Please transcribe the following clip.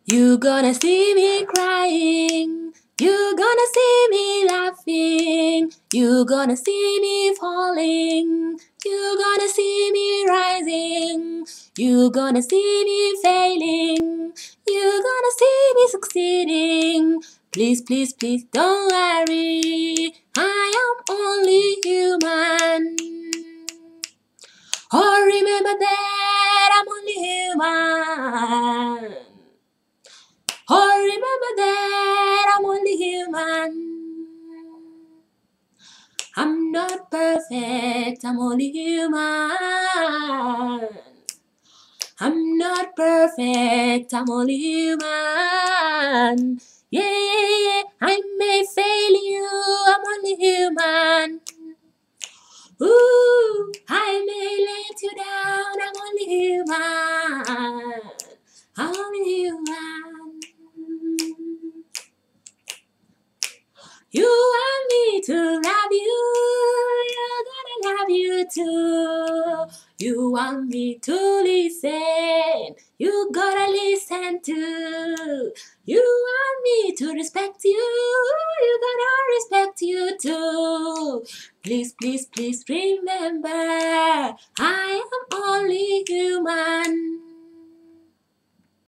You gonna see me crying, you gonna see me laughing, you gonna see me falling, you gonna see me rising, you gonna see me failing, you gonna see me succeeding. Please, please, please don't worry, I am only human. Oh, remember that I'm only human. Oh, remember that I'm only human. I'm not perfect, I'm only human. I'm not perfect, I'm only human. Yeah, yeah, yeah, I may fail you, I'm only human. Ooh, I may let you down, I'm only human. I'm only human. You want me to love you, you gotta love you too. You want me to listen, you gotta listen too. You want me to respect you, you gotta respect you too. Please, please, please remember, I am only human.